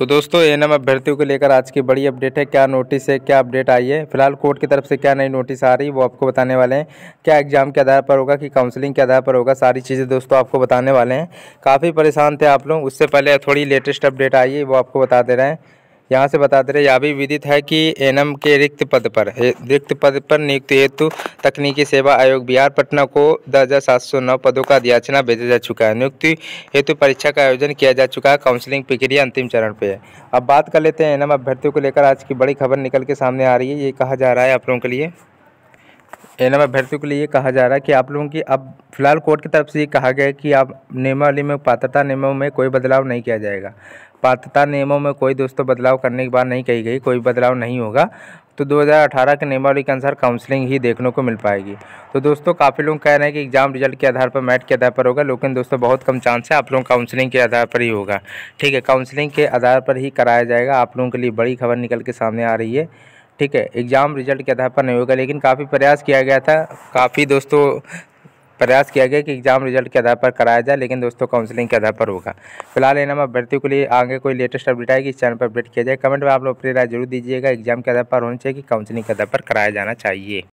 तो दोस्तों एएनएम अभ्यर्थियों को लेकर आज की बड़ी अपडेट है। क्या नोटिस है, क्या अपडेट आई है, फिलहाल कोर्ट की तरफ से क्या नई नोटिस आ रही है वो आपको बताने वाले हैं। क्या एग्जाम के आधार पर होगा कि काउंसलिंग के आधार पर होगा, सारी चीज़ें दोस्तों आपको बताने वाले हैं। काफ़ी परेशान थे आप लोग, उससे पहले थोड़ी लेटेस्ट अपडेट आई है वो आपको बता दे रहे हैं। यहाँ से बता दे रहे, यह भी विदित है कि एएनएम के रिक्त पद पर नियुक्ति हेतु तकनीकी सेवा आयोग बिहार पटना को 10,709 पदों का अधियाचना भेजा जा चुका है। नियुक्ति हेतु परीक्षा का आयोजन किया जा चुका है। काउंसलिंग प्रक्रिया अंतिम चरण पे है। अब बात कर लेते हैं एएनएम अभ्यर्थियों को लेकर आज की बड़ी खबर निकल के सामने आ रही है। ये कहा जा रहा है आप लोगों के लिए, एएनएम अभ्यर्थियों के लिए ये कहा जा रहा है कि आप लोगों की अब फिलहाल कोर्ट की तरफ से ये कहा गया है कि आप नियमावली में पात्रता नियमों में कोई बदलाव नहीं किया जाएगा। पात्रता नियमों में कोई दोस्तों बदलाव करने की बात नहीं कही गई, कोई बदलाव नहीं होगा। तो 2018 के नियमावली के अनुसार काउंसलिंग ही देखने को मिल पाएगी। तो दोस्तों काफ़ी लोग कह रहे हैं कि एग्जाम रिजल्ट के आधार पर, मेरिट के आधार पर होगा, लेकिन दोस्तों बहुत कम चांस है, आप लोग काउंसलिंग के आधार पर ही होगा। ठीक है, काउंसलिंग के आधार पर ही कराया जाएगा। आप लोगों के लिए बड़ी खबर निकल के सामने आ रही है। ठीक है, एग्ज़ाम रिजल्ट के आधार पर नहीं होगा, लेकिन काफ़ी प्रयास किया गया था, काफ़ी दोस्तों प्रयास किया गया कि एग्जाम रिजल्ट के आधार पर कराया जाए, लेकिन दोस्तों काउंसलिंग के आधार पर होगा। फिलहाल एएनएम अभ्यर्थियों के लिए आगे कोई लेटेस्ट अपडेट आएगी इस चैनल पर अपडेट किया जाए। कमेंट में आप लोग अपनी राय जरूर दीजिएगा, एग्जाम के आधार पर होनी चाहिए कि काउंसलिंग के आधार पर कराया जाना चाहिए।